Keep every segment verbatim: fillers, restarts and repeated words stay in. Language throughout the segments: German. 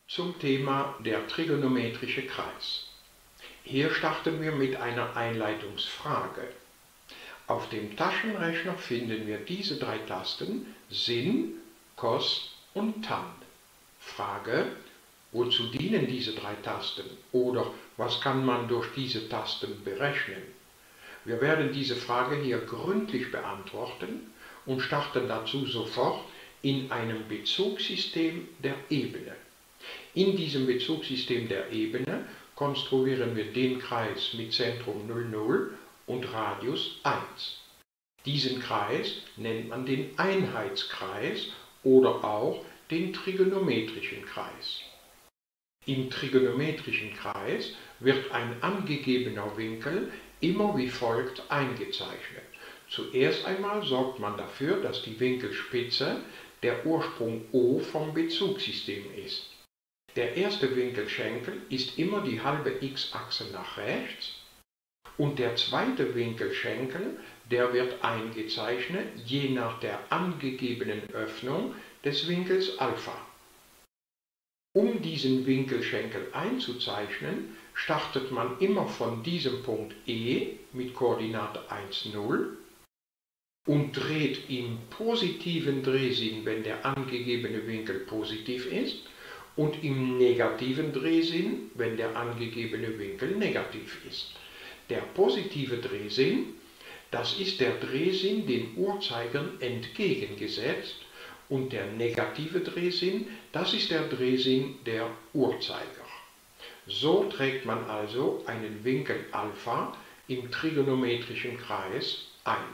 zum Thema der trigonometrische Kreis. Hier starten wir mit einer Einleitungsfrage. Auf dem Taschenrechner finden wir diese drei Tasten Sin, Cos und Tan. Frage: Wozu dienen diese drei Tasten oder was kann man durch diese Tasten berechnen? Wir werden diese Frage hier gründlich beantworten und starten dazu sofort in einem Bezugssystem der Ebene. In diesem Bezugssystem der Ebene konstruieren wir den Kreis mit Zentrum null, null und Radius eins. Diesen Kreis nennt man den Einheitskreis oder auch den trigonometrischen Kreis. Im trigonometrischen Kreis wird ein angegebener Winkel immer wie folgt eingezeichnet. Zuerst einmal sorgt man dafür, dass die Winkelspitze der Ursprung O vom Bezugssystem ist. Der erste Winkelschenkel ist immer die halbe x-Achse nach rechts und der zweite Winkelschenkel, der wird eingezeichnet je nach der angegebenen Öffnung des Winkels Alpha. Um diesen Winkelschenkel einzuzeichnen, startet man immer von diesem Punkt E mit Koordinate eins, null und dreht im positiven Drehsinn, wenn der angegebene Winkel positiv ist, und im negativen Drehsinn, wenn der angegebene Winkel negativ ist. Der positive Drehsinn, das ist der Drehsinn den Uhrzeigern entgegengesetzt, und der negative Drehsinn, das ist der Drehsinn der Uhrzeiger. So trägt man also einen Winkel Alpha im trigonometrischen Kreis ein.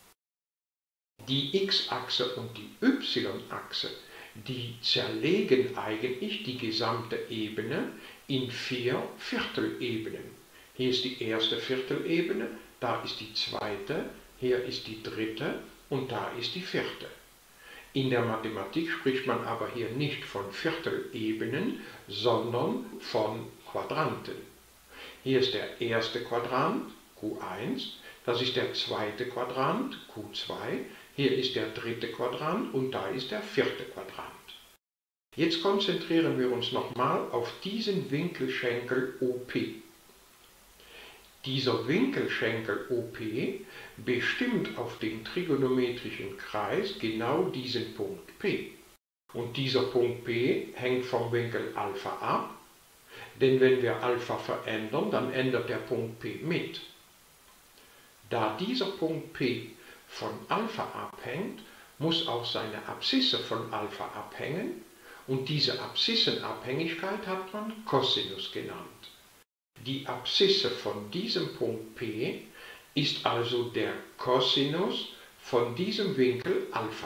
Die x-Achse und die y-Achse, die zerlegen eigentlich die gesamte Ebene in vier Viertelebenen. Hier ist die erste Viertelebene, da ist die zweite, hier ist die dritte und da ist die vierte. In der Mathematik spricht man aber hier nicht von Viertelebenen, sondern von Quadranten. Hier ist der erste Quadrant, Q eins, das ist der zweite Quadrant, Q zwei, hier ist der dritte Quadrant und da ist der vierte Quadrant. Jetzt konzentrieren wir uns nochmal auf diesen Winkelschenkel O P. Dieser Winkelschenkel O P bestimmt auf dem trigonometrischen Kreis genau diesen Punkt P. Und dieser Punkt P hängt vom Winkel Alpha ab, denn wenn wir Alpha verändern, dann ändert der Punkt P mit. Da dieser Punkt P von Alpha abhängt, muss auch seine Abszisse von Alpha abhängen, und diese Abszissenabhängigkeit hat man Cosinus genannt. Die Abszisse von diesem Punkt P ist also der Cosinus von diesem Winkel Alpha.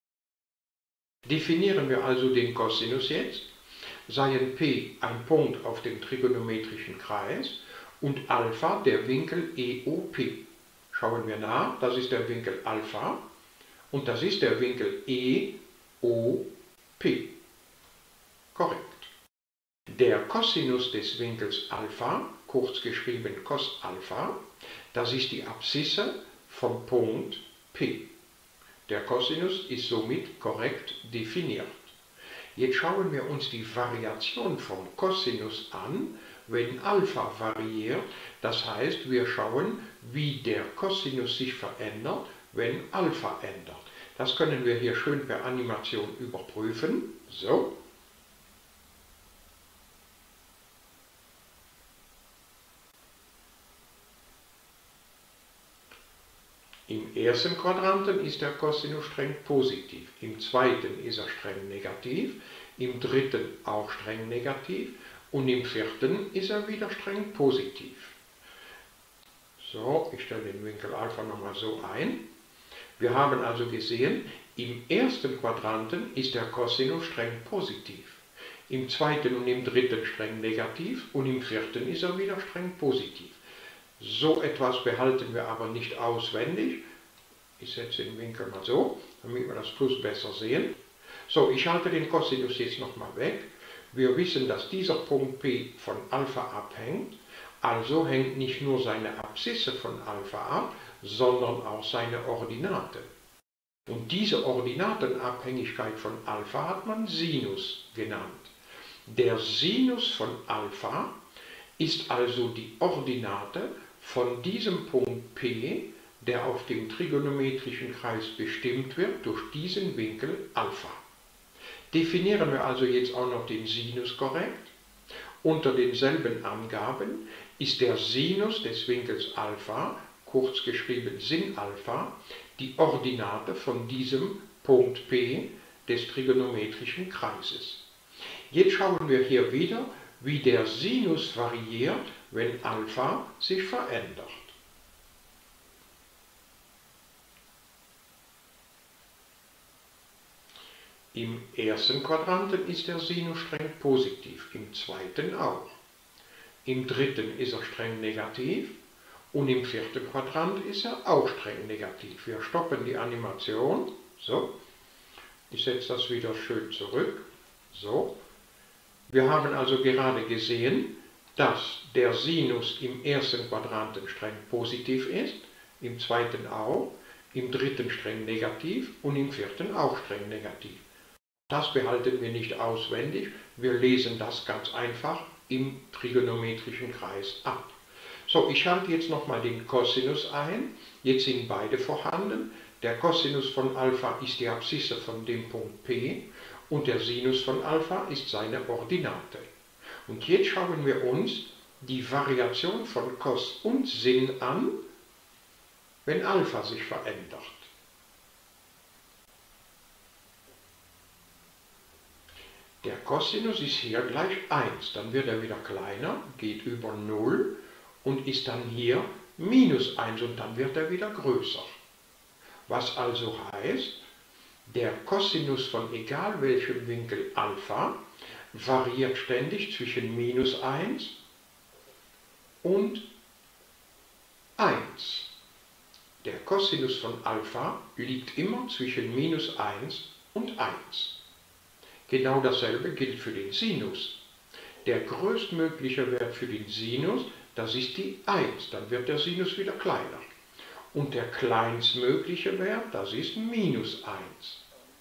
Definieren wir also den Cosinus jetzt. Seien P ein Punkt auf dem trigonometrischen Kreis und Alpha der Winkel E O P. Schauen wir nach, das ist der Winkel Alpha und das ist der Winkel E O P. Korrekt. Der Cosinus des Winkels Alpha, kurz geschrieben Cos Alpha, das ist die Abszisse vom Punkt P. Der Cosinus ist somit korrekt definiert. Jetzt schauen wir uns die Variation vom Cosinus an, wenn Alpha variiert. Das heißt, wir schauen, wie der Cosinus sich verändert, wenn Alpha ändert. Das können wir hier schön per Animation überprüfen. So. Im ersten Quadranten ist der Cosinus streng positiv, im zweiten ist er streng negativ, im dritten auch streng negativ und im vierten ist er wieder streng positiv. So, ich stelle den Winkel Alpha nochmal so ein. Wir haben also gesehen, im ersten Quadranten ist der Cosinus streng positiv, im zweiten und im dritten streng negativ und im vierten ist er wieder streng positiv. So etwas behalten wir aber nicht auswendig. Ich setze den Winkel mal so, damit wir das Plus besser sehen. So, ich halte den Cosinus jetzt nochmal weg. Wir wissen, dass dieser Punkt P von Alpha abhängt. Also hängt nicht nur seine Abszisse von Alpha ab, sondern auch seine Ordinate. Und diese Ordinatenabhängigkeit von Alpha hat man Sinus genannt. Der Sinus von Alpha ist also die Ordinate von diesem Punkt P, der auf dem trigonometrischen Kreis bestimmt wird durch diesen Winkel Alpha. Definieren wir also jetzt auch noch den Sinus korrekt. Unter denselben Angaben ist der Sinus des Winkels Alpha, kurz geschrieben Sin Alpha, die Ordinate von diesem Punkt P des trigonometrischen Kreises. Jetzt schauen wir hier wieder, wie der Sinus variiert, wenn Alpha sich verändert. Im ersten Quadranten ist der Sinus streng positiv, im zweiten auch. Im dritten ist er streng negativ und im vierten Quadrant ist er auch streng negativ. Wir stoppen die Animation. So, ich setze das wieder schön zurück. So, wir haben also gerade gesehen, dass der Sinus im ersten Quadranten streng positiv ist, im zweiten auch, im dritten streng negativ und im vierten auch streng negativ. Das behalten wir nicht auswendig, wir lesen das ganz einfach im trigonometrischen Kreis ab. So, ich schalte jetzt nochmal den Cosinus ein, jetzt sind beide vorhanden. Der Cosinus von Alpha ist die Abszisse von dem Punkt P und der Sinus von Alpha ist seine Ordinate. Und jetzt schauen wir uns die Variation von Cos und Sin an, wenn Alpha sich verändert. Der Cosinus ist hier gleich eins, dann wird er wieder kleiner, geht über null und ist dann hier minus eins und dann wird er wieder größer. Was also heißt, der Cosinus von egal welchem Winkel Alpha variiert ständig zwischen minus eins und eins. Der Cosinus von Alpha liegt immer zwischen minus eins und eins. Genau dasselbe gilt für den Sinus. Der größtmögliche Wert für den Sinus, das ist die eins, dann wird der Sinus wieder kleiner. Und der kleinstmögliche Wert, das ist minus eins.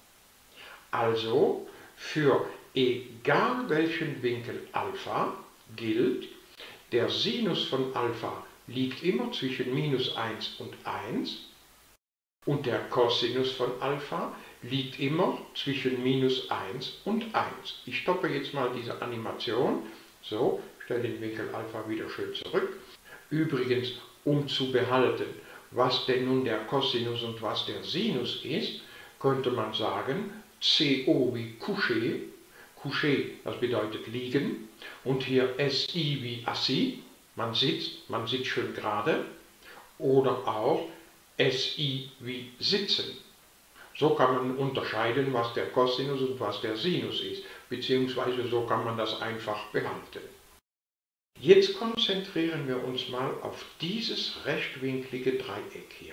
Also für egal welchen Winkel Alpha gilt, der Sinus von Alpha liegt immer zwischen minus eins und eins und der Cosinus von Alpha liegt immer zwischen minus eins und eins. Ich stoppe jetzt mal diese Animation. So, stelle den Winkel Alpha wieder schön zurück. Übrigens, um zu behalten, was denn nun der Cosinus und was der Sinus ist, könnte man sagen, C O wie couché. Couché, das bedeutet liegen. Und hier S I wie assis, man sitzt, man sitzt schön gerade. Oder auch S I wie sitzen. So kann man unterscheiden, was der Cosinus und was der Sinus ist, beziehungsweise so kann man das einfach behalten. Jetzt konzentrieren wir uns mal auf dieses rechtwinklige Dreieck hier.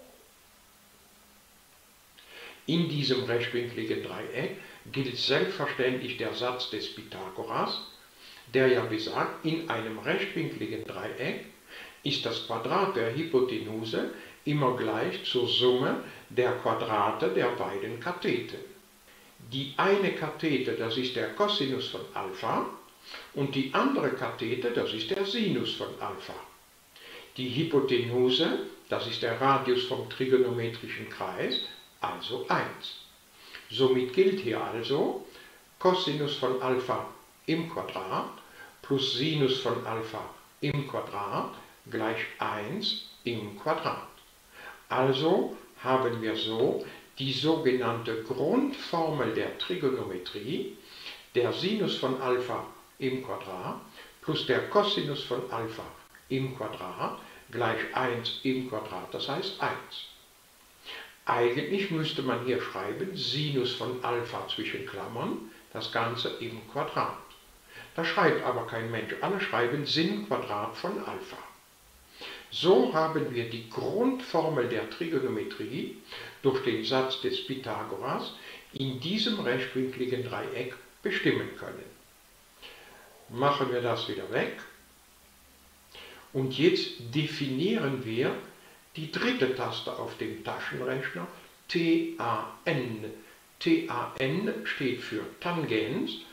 In diesem rechtwinkligen Dreieck gilt selbstverständlich der Satz des Pythagoras, der ja besagt, in einem rechtwinkligen Dreieck ist das Quadrat der Hypotenuse immer gleich zur Summe der Quadrate der beiden Katheten. Die eine Kathete, das ist der Cosinus von Alpha, und die andere Kathete, das ist der Sinus von Alpha. Die Hypotenuse, das ist der Radius vom trigonometrischen Kreis, also eins. Somit gilt hier also Cosinus von Alpha im Quadrat plus Sinus von Alpha im Quadrat gleich eins im Quadrat. Also haben wir so die sogenannte Grundformel der Trigonometrie, der Sinus von Alpha im Quadrat plus der Cosinus von Alpha im Quadrat gleich eins im Quadrat, das heißt eins. Eigentlich müsste man hier schreiben Sinus von Alpha zwischen Klammern, das Ganze im Quadrat. Das schreibt aber kein Mensch, alle schreiben Sin Quadrat von Alpha. So haben wir die Grundformel der Trigonometrie durch den Satz des Pythagoras in diesem rechtwinkligen Dreieck bestimmen können. Machen wir das wieder weg. Und jetzt definieren wir die dritte Taste auf dem Taschenrechner, T A N. T A N steht für Tangens.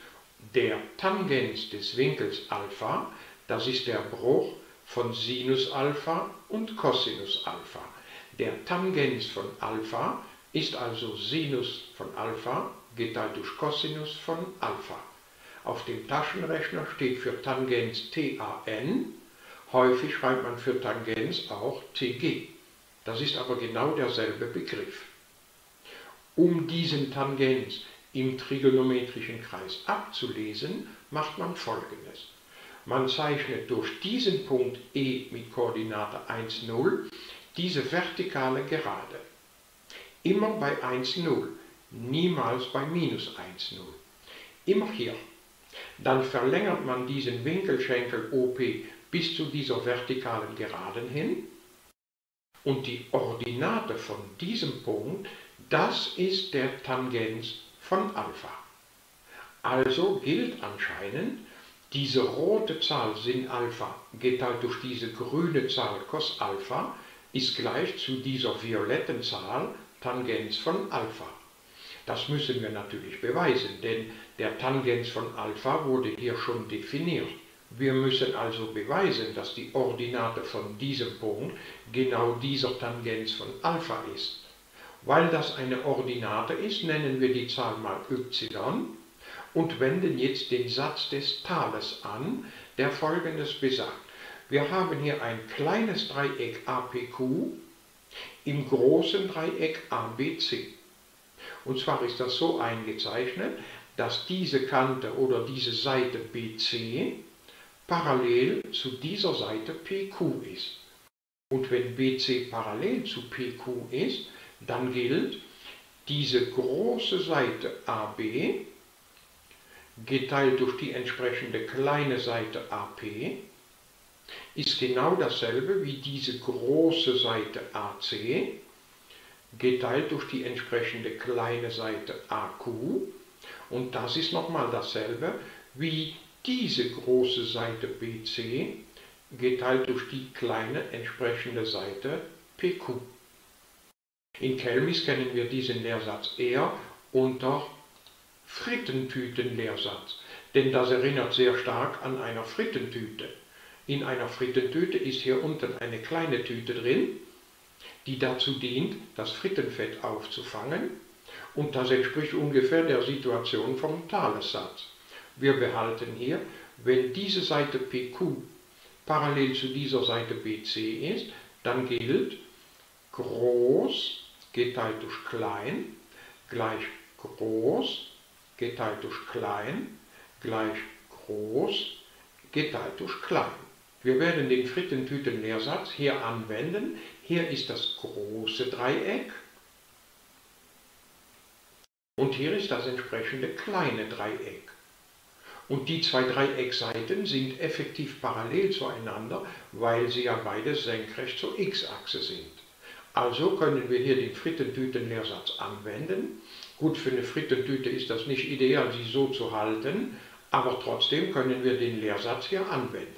Der Tangens des Winkels Alpha, das ist der Bruch von Sinus Alpha und Cosinus Alpha. Der Tangens von Alpha ist also Sinus von Alpha geteilt durch Cosinus von Alpha. Auf dem Taschenrechner steht für Tangens T A N, häufig schreibt man für Tangens auch T G. Das ist aber genau derselbe Begriff. Um diesen Tangens im trigonometrischen Kreis abzulesen, macht man Folgendes. Man zeichnet durch diesen Punkt E mit Koordinate eins, null diese vertikale Gerade. Immer bei eins, null, niemals bei minus eins, null. Immer hier. Dann verlängert man diesen Winkelschenkel O P bis zu dieser vertikalen Geraden hin. Und die Ordinate von diesem Punkt, das ist der Tangens von Alpha. Also gilt anscheinend, diese rote Zahl Sin Alpha geteilt durch diese grüne Zahl Cos Alpha ist gleich zu dieser violetten Zahl Tangens von Alpha. Das müssen wir natürlich beweisen, denn der Tangens von Alpha wurde hier schon definiert. Wir müssen also beweisen, dass die Ordinate von diesem Punkt genau dieser Tangens von Alpha ist. Weil das eine Ordinate ist, nennen wir die Zahl mal y und wenden jetzt den Satz des Thales an, der Folgendes besagt. Wir haben hier ein kleines Dreieck A P Q im großen Dreieck A B C. Und zwar ist das so eingezeichnet, dass diese Kante oder diese Seite B C parallel zu dieser Seite P Q ist. Und wenn B C parallel zu P Q ist, dann gilt, diese große Seite A B geteilt durch die entsprechende kleine Seite A P ist genau dasselbe wie diese große Seite A C geteilt durch die entsprechende kleine Seite A Q und das ist nochmal dasselbe wie diese große Seite B C geteilt durch die kleine entsprechende Seite P Q. In Kelmis kennen wir diesen Lehrsatz eher unter Frittentüten-Lehrsatz, denn das erinnert sehr stark an einer Frittentüte. In einer Frittentüte ist hier unten eine kleine Tüte drin, die dazu dient, das Frittenfett aufzufangen, und das entspricht ungefähr der Situation vom Thalessatz. Wir behalten hier, wenn diese Seite P Q parallel zu dieser Seite B C ist, dann gilt groß geteilt durch klein gleich groß geteilt durch klein gleich groß geteilt durch klein. Wir werden den Frittentüten-Lehrsatz hier anwenden. Hier ist das große Dreieck und hier ist das entsprechende kleine Dreieck. Und die zwei Dreieckseiten sind effektiv parallel zueinander, weil sie ja beide senkrecht zur x-Achse sind. Also können wir hier den Frittentüten-Lehrsatz anwenden. Gut, für eine Frittentüte ist das nicht ideal, sie so zu halten, aber trotzdem können wir den Lehrsatz hier anwenden.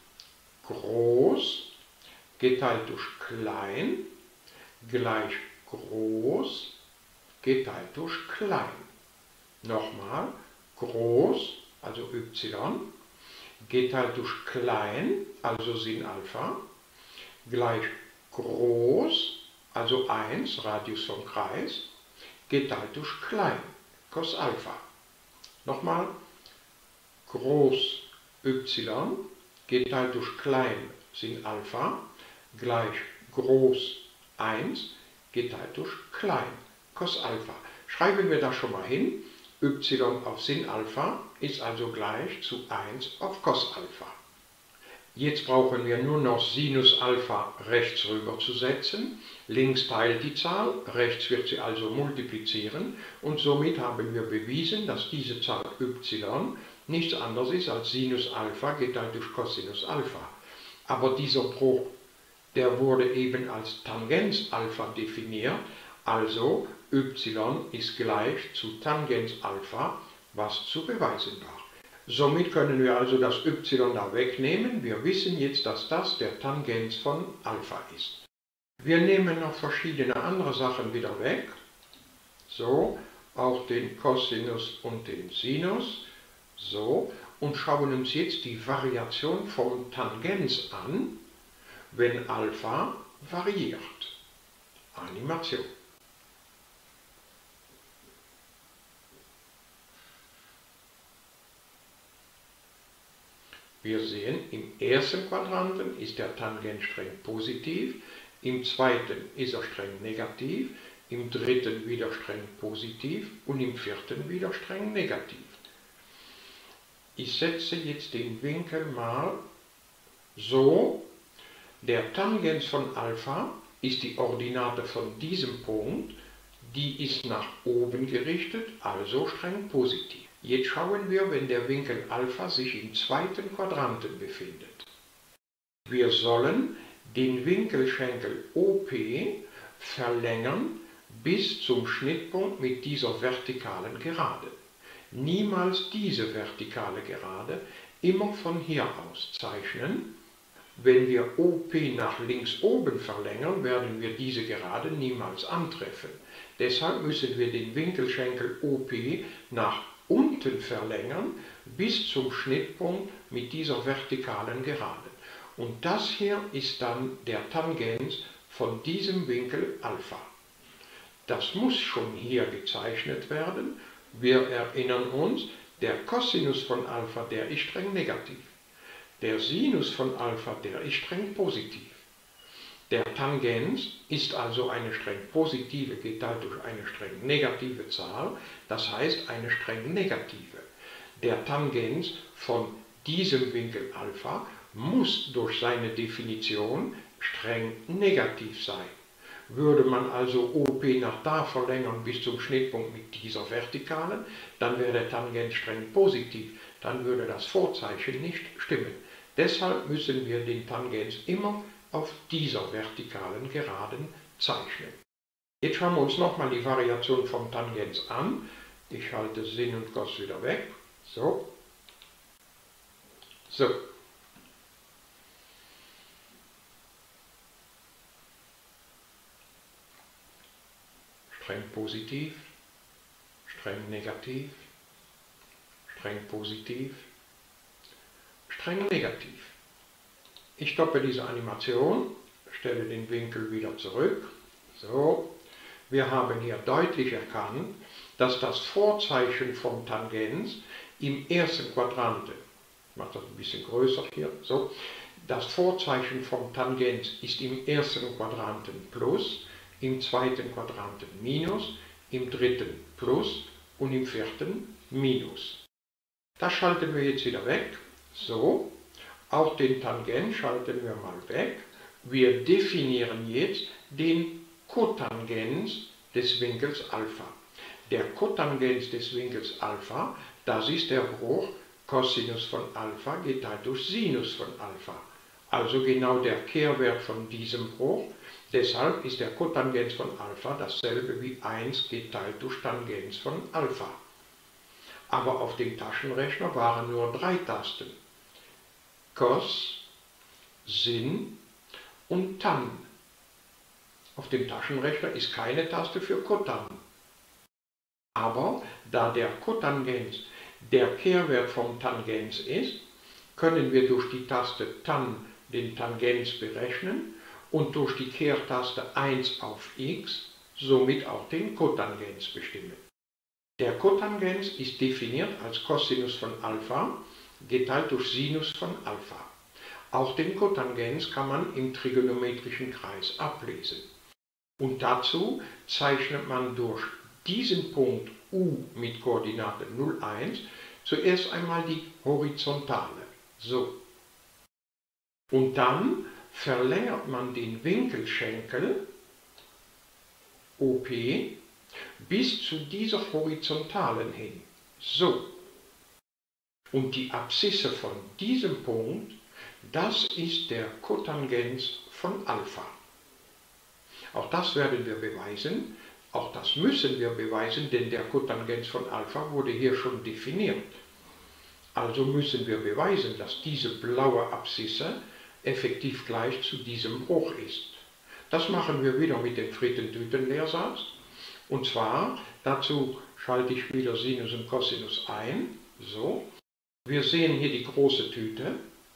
Groß geteilt durch klein gleich groß geteilt durch klein. Nochmal, groß, also y, geteilt durch klein, also Sin Alpha, gleich groß, also eins, Radius vom Kreis, geteilt durch klein, Cos Alpha. Nochmal, groß y geteilt durch klein Sin Alpha gleich groß eins geteilt durch klein Cos Alpha. Schreiben wir das schon mal hin. Y auf Sin Alpha ist also gleich zu eins auf Cos Alpha. Jetzt brauchen wir nur noch Sinus Alpha rechts rüber zu setzen. Links teilt die Zahl, rechts wird sie also multiplizieren und somit haben wir bewiesen, dass diese Zahl y nichts anderes ist als Sinus Alpha geteilt durch Cosinus Alpha. Aber dieser Bruch, der wurde eben als Tangens Alpha definiert, also y ist gleich zu Tangens Alpha, was zu beweisen war. Somit können wir also das y da wegnehmen. Wir wissen jetzt, dass das der Tangens von Alpha ist. Wir nehmen noch verschiedene andere Sachen wieder weg. So, auch den Cosinus und den Sinus. So, und schauen uns jetzt die Variation von Tangens an, wenn Alpha variiert. Animation. Wir sehen, im ersten Quadranten ist der Tangent streng positiv, im zweiten ist er streng negativ, im dritten wieder streng positiv und im vierten wieder streng negativ. Ich setze jetzt den Winkel mal so, der Tangens von Alpha ist die Ordinate von diesem Punkt, die ist nach oben gerichtet, also streng positiv. Jetzt schauen wir, wenn der Winkel Alpha sich im zweiten Quadranten befindet. Wir sollen den Winkelschenkel O P verlängern bis zum Schnittpunkt mit dieser vertikalen Gerade. Niemals diese vertikale Gerade, immer von hier aus zeichnen. Wenn wir O P nach links oben verlängern, werden wir diese Gerade niemals antreffen. Deshalb müssen wir den Winkelschenkel O P nach unten verlängern bis zum Schnittpunkt mit dieser vertikalen Gerade. Und das hier ist dann der Tangens von diesem Winkel Alpha. Das muss schon hier gezeichnet werden. Wir erinnern uns, der Cosinus von Alpha, der ist streng negativ. Der Sinus von Alpha, der ist streng positiv. Der Tangens ist also eine streng positive geteilt durch eine streng negative Zahl, das heißt eine streng negative. Der Tangens von diesem Winkel Alpha muss durch seine Definition streng negativ sein. Würde man also O P nach da verlängern bis zum Schnittpunkt mit dieser Vertikalen, dann wäre der Tangens streng positiv, dann würde das Vorzeichen nicht stimmen. Deshalb müssen wir den Tangens immer auf dieser vertikalen Geraden zeichnen. Jetzt schauen wir uns nochmal die Variation vom Tangens an. Ich halte Sin und Cos wieder weg. So. So. Streng positiv, streng negativ, streng positiv, streng negativ. Ich stoppe diese Animation, stelle den Winkel wieder zurück. So, wir haben hier deutlich erkannt, dass das Vorzeichen vom Tangens im ersten Quadranten, ich mache das ein bisschen größer hier, so, das Vorzeichen vom Tangens ist im ersten Quadranten plus, im zweiten Quadranten minus, im dritten plus und im vierten minus. Das schalten wir jetzt wieder weg. So. Auch den Tangens schalten wir mal weg. Wir definieren jetzt den Kotangens des Winkels Alpha. Der Kotangens des Winkels Alpha, das ist der Bruch Cosinus von Alpha geteilt durch Sinus von Alpha. Also genau der Kehrwert von diesem Bruch. Deshalb ist der Kotangens von Alpha dasselbe wie eins geteilt durch Tangens von Alpha. Aber auf dem Taschenrechner waren nur drei Tasten. Cos, Sin und Tan. Auf dem Taschenrechner ist keine Taste für Kotan. Aber da der Kotangens der Kehrwert vom Tangens ist, können wir durch die Taste Tan den Tangens berechnen und durch die Kehrtaste eins auf x somit auch den Kotangens bestimmen. Der Kotangens ist definiert als Cosinus von Alpha geteilt durch Sinus von Alpha. Auch den Kotangens kann man im trigonometrischen Kreis ablesen. Und dazu zeichnet man durch diesen Punkt U mit Koordinate null, eins zuerst einmal die Horizontale. So. Und dann verlängert man den Winkelschenkel O P bis zu dieser Horizontalen hin. So. Und die Abszisse von diesem Punkt, das ist der Kotangens von Alpha. Auch das werden wir beweisen, auch das müssen wir beweisen, denn der Kotangens von Alpha wurde hier schon definiert. Also müssen wir beweisen, dass diese blaue Abszisse effektiv gleich zu diesem Bruch ist. Das machen wir wieder mit dem Frittentüten-Lehrsatz. Und zwar, dazu schalte ich wieder Sinus und Cosinus ein. So. Wir sehen hier die große Tüte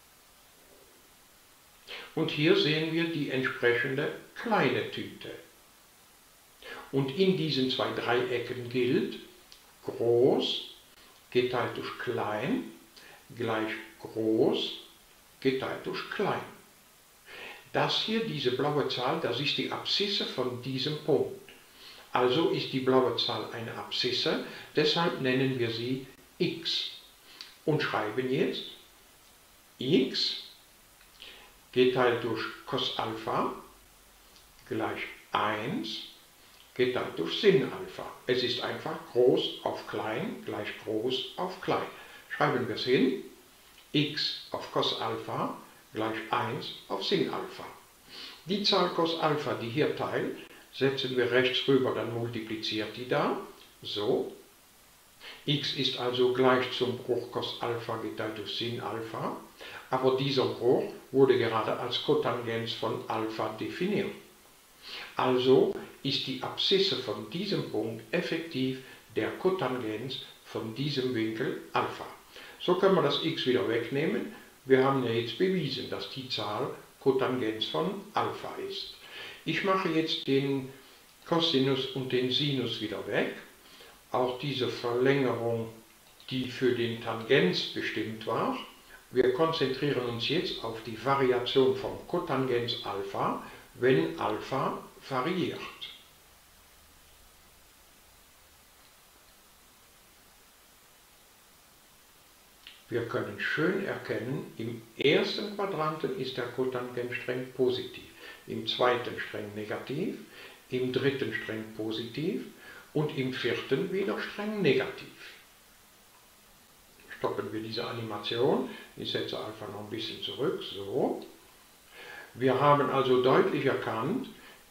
und hier sehen wir die entsprechende kleine Tüte. Und in diesen zwei Dreiecken gilt, groß geteilt durch klein gleich groß geteilt durch klein. Das hier, diese blaue Zahl, das ist die Abszisse von diesem Punkt. Also ist die blaue Zahl eine Abszisse, deshalb nennen wir sie x. Und schreiben jetzt x geteilt durch Cos Alpha gleich eins geteilt durch Sin Alpha. Es ist einfach groß auf klein gleich groß auf klein. Schreiben wir es hin, x auf Cos Alpha gleich eins auf Sin Alpha. Die Zahl Cos Alpha, die hier teilt, setzen wir rechts rüber, dann multipliziert die da, so. X ist also gleich zum Bruch Cos Alpha geteilt durch Sin Alpha, aber dieser Bruch wurde gerade als Kotangens von Alpha definiert. Also ist die Abszisse von diesem Punkt effektiv der Kotangens von diesem Winkel Alpha. So können wir das x wieder wegnehmen. Wir haben ja jetzt bewiesen, dass die Zahl Kotangens von Alpha ist. Ich mache jetzt den Cosinus und den Sinus wieder weg. Auch diese Verlängerung, die für den Tangens bestimmt war. Wir konzentrieren uns jetzt auf die Variation vom Kotangens Alpha, wenn Alpha variiert. Wir können schön erkennen, im ersten Quadranten ist der Kotangens streng positiv, im zweiten streng negativ, im dritten streng positiv und im vierten wieder streng negativ. Stoppen wir diese Animation. Ich setze Alpha noch ein bisschen zurück. So. Wir haben also deutlich erkannt,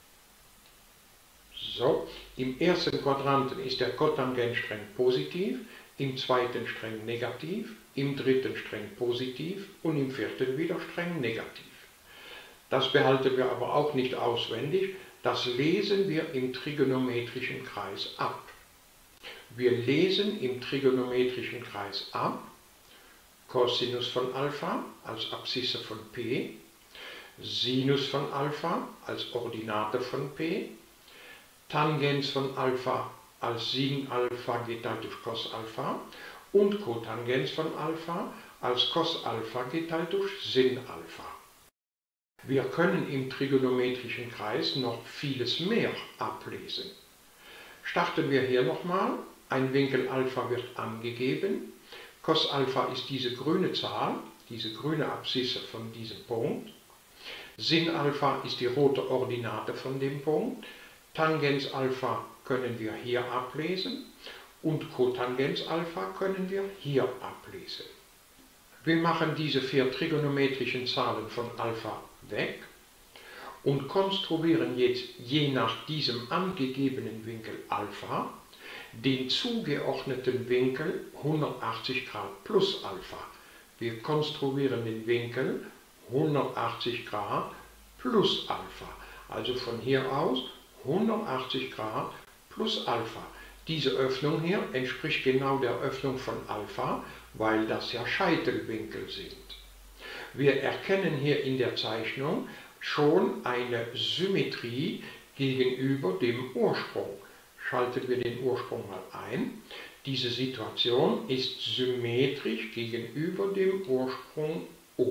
so, im ersten Quadranten ist der Kotangens streng positiv, im zweiten streng negativ, im dritten streng positiv und im vierten wieder streng negativ. Das behalten wir aber auch nicht auswendig, das lesen wir im trigonometrischen Kreis ab. Wir lesen im trigonometrischen Kreis ab Cosinus von Alpha als Abszisse von P, Sinus von Alpha als Ordinate von P, Tangens von Alpha als Sin Alpha geteilt durch Cos Alpha und Kotangens von Alpha als Cos Alpha geteilt durch Sin Alpha. Wir können im trigonometrischen Kreis noch vieles mehr ablesen. Starten wir hier nochmal. Ein Winkel Alpha wird angegeben. Cos Alpha ist diese grüne Zahl, diese grüne Abszisse von diesem Punkt. Sin Alpha ist die rote Ordinate von dem Punkt. Tangens Alpha können wir hier ablesen und Kotangens Alpha können wir hier ablesen. Wir machen diese vier trigonometrischen Zahlen von Alpha weg und konstruieren jetzt je nach diesem angegebenen Winkel Alpha den zugeordneten Winkel hundertachtzig Grad plus Alpha. Wir konstruieren den Winkel hundertachtzig Grad plus Alpha. Also von hier aus hundertachtzig Grad plus Alpha. Diese Öffnung hier entspricht genau der Öffnung von Alpha, weil das ja Scheitelwinkel sind. Wir erkennen hier in der Zeichnung schon eine Symmetrie gegenüber dem Ursprung. Schalten wir den Ursprung mal ein. Diese Situation ist symmetrisch gegenüber dem Ursprung O.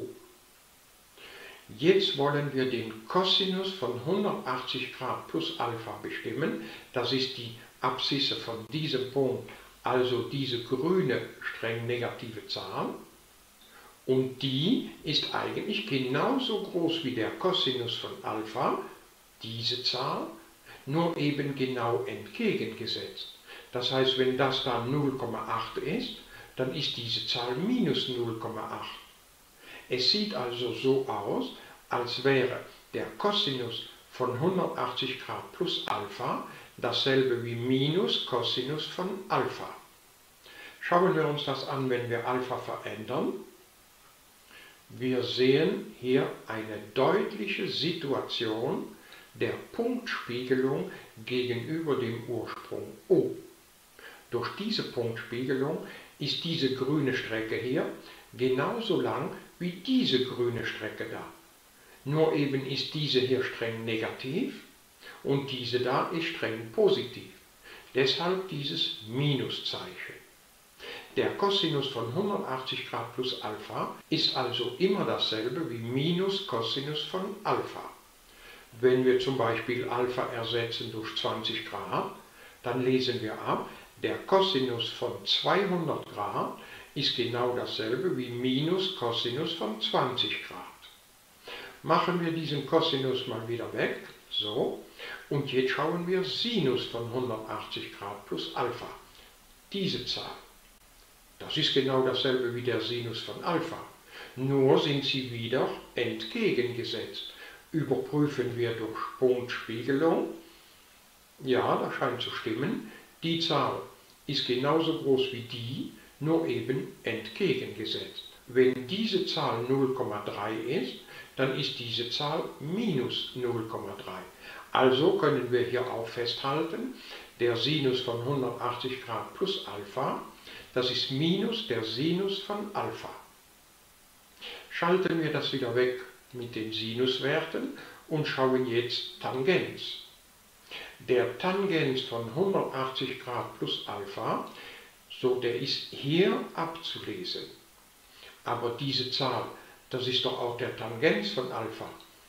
Jetzt wollen wir den Cosinus von hundertachtzig Grad plus Alpha bestimmen. Das ist die Abszisse von diesem Punkt, also diese grüne streng negative Zahl. Und die ist eigentlich genauso groß wie der Cosinus von Alpha, diese Zahl, nur eben genau entgegengesetzt. Das heißt, wenn das da null Komma acht ist, dann ist diese Zahl minus null Komma acht. Es sieht also so aus, als wäre der Cosinus von hundertachtzig Grad plus Alpha dasselbe wie minus Cosinus von Alpha. Schauen wir uns das an, wenn wir Alpha verändern. Wir sehen hier eine deutliche Situation der Punktspiegelung gegenüber dem Ursprung O. Durch diese Punktspiegelung ist diese grüne Strecke hier genauso lang wie diese grüne Strecke da. Nur eben ist diese hier streng negativ und diese da ist streng positiv. Deshalb dieses Minuszeichen. Der Cosinus von hundertachtzig Grad plus Alpha ist also immer dasselbe wie Minus Cosinus von Alpha. Wenn wir zum Beispiel Alpha ersetzen durch zwanzig Grad, dann lesen wir ab, der Cosinus von zweihundert Grad ist genau dasselbe wie Minus Cosinus von zwanzig Grad. Machen wir diesen Cosinus mal wieder weg, so, und jetzt schauen wir Sinus von hundertachtzig Grad plus Alpha, diese Zahl. Das ist genau dasselbe wie der Sinus von Alpha, nur sind sie wieder entgegengesetzt. Überprüfen wir durch Punktspiegelung, ja, das scheint zu stimmen, die Zahl ist genauso groß wie die, nur eben entgegengesetzt. Wenn diese Zahl null Komma drei ist, dann ist diese Zahl minus null Komma drei. Also können wir hier auch festhalten, der Sinus von hundertachtzig Grad plus Alpha, das ist minus der Sinus von Alpha. Schalten wir das wieder weg mit den Sinuswerten und schauen jetzt Tangens. Der Tangens von hundertachtzig Grad plus Alpha, so der ist hier abzulesen. Aber diese Zahl, das ist doch auch der Tangens von Alpha.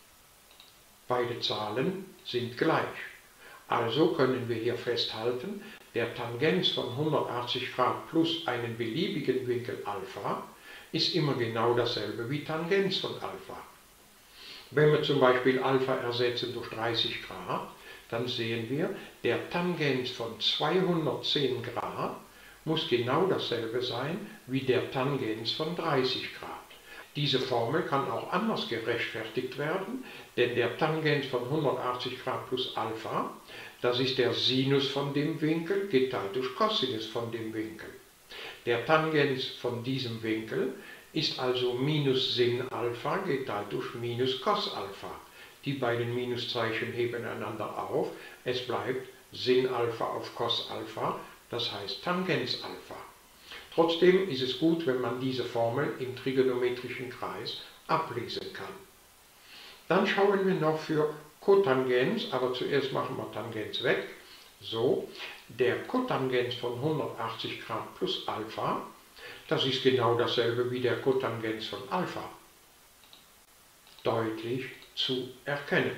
Beide Zahlen sind gleich. Also können wir hier festhalten, der Tangens von hundertachtzig Grad plus einen beliebigen Winkel Alpha ist immer genau dasselbe wie Tangens von Alpha. Wenn wir zum Beispiel Alpha ersetzen durch dreißig Grad, dann sehen wir, der Tangens von zweihundertzehn Grad muss genau dasselbe sein wie der Tangens von dreißig Grad. Diese Formel kann auch anders gerechtfertigt werden, denn der Tangens von hundertachtzig Grad plus Alpha, das ist der Sinus von dem Winkel geteilt durch Cosinus von dem Winkel. Der Tangens von diesem Winkel ist also minus Sin Alpha geteilt durch minus Cos Alpha. Die beiden Minuszeichen heben einander auf, es bleibt Sin Alpha auf Cos Alpha, das heißt Tangens Alpha. Trotzdem ist es gut, wenn man diese Formel im trigonometrischen Kreis ablesen kann. Dann schauen wir noch für Kotangens, aber zuerst machen wir Tangens weg. So, der Kotangens von hundertachtzig Grad plus Alpha, das ist genau dasselbe wie der Kotangens von Alpha. Deutlich zu erkennen.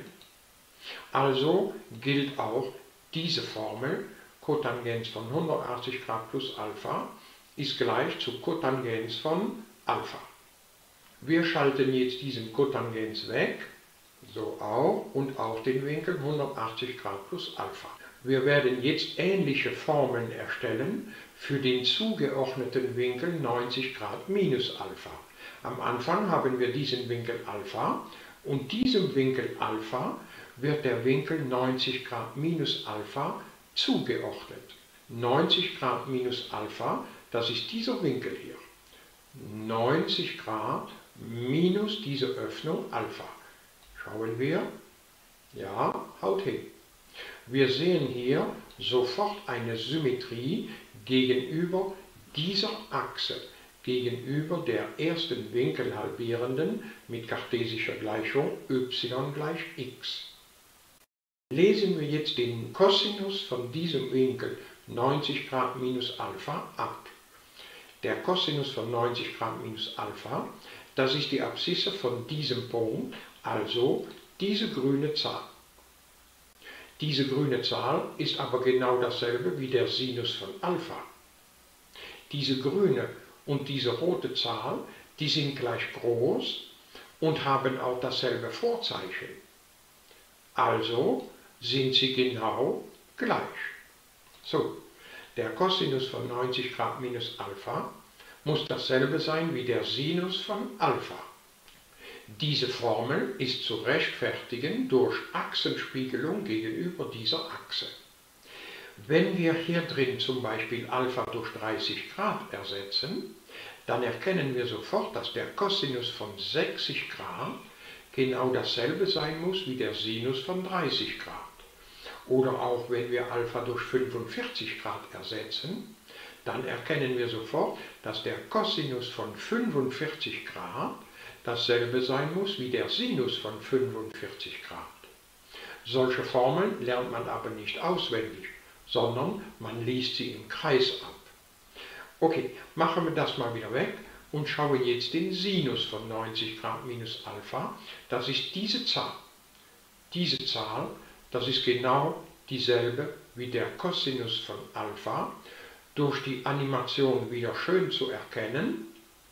Also gilt auch diese Formel, Kotangens von hundertachtzig Grad plus Alpha, ist gleich zu Kotangens von Alpha. Wir schalten jetzt diesen Kotangens weg, so auch, und auch den Winkel hundertachtzig Grad plus Alpha. Wir werden jetzt ähnliche Formeln erstellen für den zugeordneten Winkel neunzig Grad minus Alpha. Am Anfang haben wir diesen Winkel Alpha und diesem Winkel Alpha wird der Winkel neunzig Grad minus Alpha zugeordnet. neunzig Grad minus Alpha, das ist dieser Winkel hier. neunzig Grad minus diese Öffnung Alpha. Schauen wir. Ja, haut hin. Wir sehen hier sofort eine Symmetrie gegenüber dieser Achse, gegenüber der ersten winkelhalbierenden mit kartesischer Gleichung y gleich x. Lesen wir jetzt den Cosinus von diesem Winkel neunzig Grad minus Alpha ab. Der Cosinus von neunzig Grad minus Alpha, das ist die Abszisse von diesem Punkt, also diese grüne Zahl. Diese grüne Zahl ist aber genau dasselbe wie der Sinus von Alpha. Diese grüne und diese rote Zahl, die sind gleich groß und haben auch dasselbe Vorzeichen. Also sind sie genau gleich. So, der Cosinus von neunzig Grad minus Alpha muss dasselbe sein wie der Sinus von Alpha. Diese Formel ist zu rechtfertigen durch Achsenspiegelung gegenüber dieser Achse. Wenn wir hier drin zum Beispiel Alpha durch dreißig Grad ersetzen, dann erkennen wir sofort, dass der Cosinus von sechzig Grad genau dasselbe sein muss wie der Sinus von dreißig Grad. Oder auch wenn wir Alpha durch fünfundvierzig Grad ersetzen, dann erkennen wir sofort, dass der Cosinus von fünfundvierzig Grad dasselbe sein muss wie der Sinus von fünfundvierzig Grad. Solche Formeln lernt man aber nicht auswendig, sondern man liest sie im Kreis ab. Okay, machen wir das mal wieder weg und schauen jetzt den Sinus von neunzig Grad minus Alpha. Das ist diese Zahl. Diese Zahl, das ist genau dieselbe wie der Cosinus von Alpha, durch die Animation wieder schön zu erkennen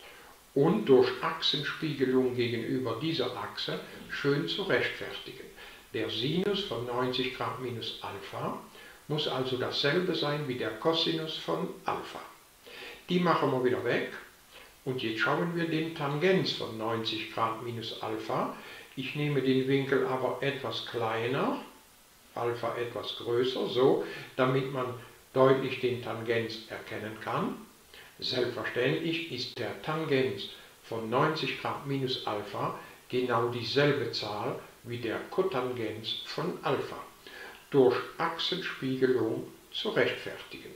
und durch Achsenspiegelung gegenüber dieser Achse schön zu rechtfertigen. Der Sinus von neunzig Grad minus Alpha muss also dasselbe sein wie der Cosinus von Alpha. Die machen wir wieder weg und jetzt schauen wir den Tangens von neunzig Grad minus Alpha. Ich nehme den Winkel aber etwas kleiner, Alpha etwas größer, so, damit man deutlich den Tangens erkennen kann. Selbstverständlich ist der Tangens von neunzig Grad minus Alpha genau dieselbe Zahl wie der Kotangens von Alpha, durch Achsenspiegelung zu rechtfertigen.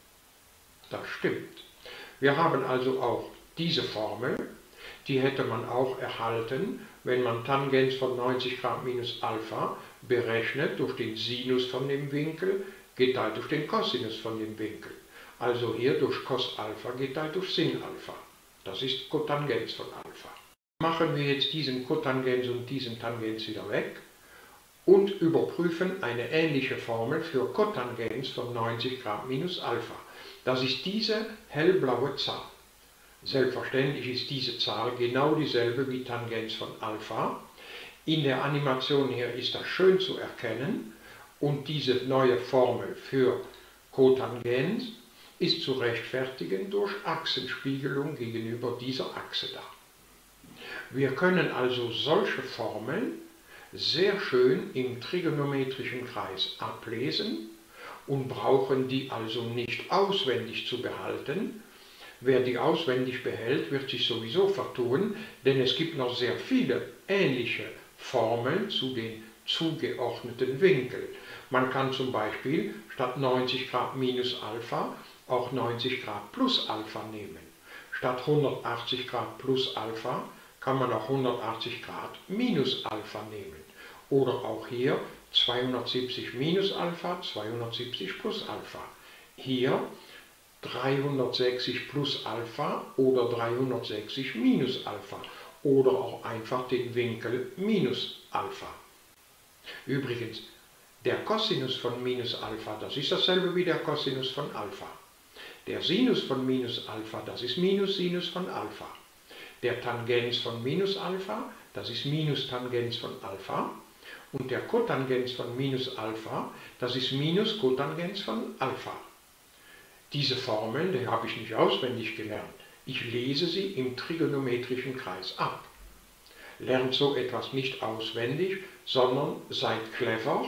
Das stimmt. Wir haben also auch diese Formel, die hätte man auch erhalten, wenn man Tangens von neunzig Grad minus Alpha berechnet durch den Sinus von dem Winkel geteilt durch den Cosinus von dem Winkel. Also hier durch Cos Alpha geteilt durch Sin Alpha. Das ist Kotangens von Alpha. Machen wir jetzt diesen Kotangens und diesen Tangens wieder weg und überprüfen eine ähnliche Formel für Kotangens von neunzig Grad minus Alpha. Das ist diese hellblaue Zahl. Selbstverständlich ist diese Zahl genau dieselbe wie Tangens von Alpha. In der Animation hier ist das schön zu erkennen und diese neue Formel für Kotangens ist zu rechtfertigen durch Achsenspiegelung gegenüber dieser Achse da. Wir können also solche Formeln sehr schön im trigonometrischen Kreis ablesen und brauchen die also nicht auswendig zu behalten. Wer die auswendig behält, wird sich sowieso vertun, denn es gibt noch sehr viele ähnliche Formeln zu den zugeordneten Winkeln. Man kann zum Beispiel statt neunzig Grad minus Alpha auch neunzig Grad plus Alpha nehmen. Statt hundertachtzig Grad plus Alpha kann man auch hundertachtzig Grad minus Alpha nehmen. Oder auch hier zweihundertsiebzig minus Alpha, zweihundertsiebzig plus Alpha. Hier dreihundertsechzig plus Alpha oder dreihundertsechzig minus Alpha. Oder auch einfach den Winkel minus Alpha. Übrigens, der Cosinus von minus Alpha, das ist dasselbe wie der Cosinus von Alpha. Der Sinus von minus Alpha, das ist minus Sinus von Alpha. Der Tangens von minus Alpha, das ist minus Tangens von Alpha. Und der Kotangens von minus Alpha, das ist minus Kotangens von Alpha. Diese Formeln, die habe ich nicht auswendig gelernt. Ich lese sie im trigonometrischen Kreis ab. Lernt so etwas nicht auswendig, sondern seid clever.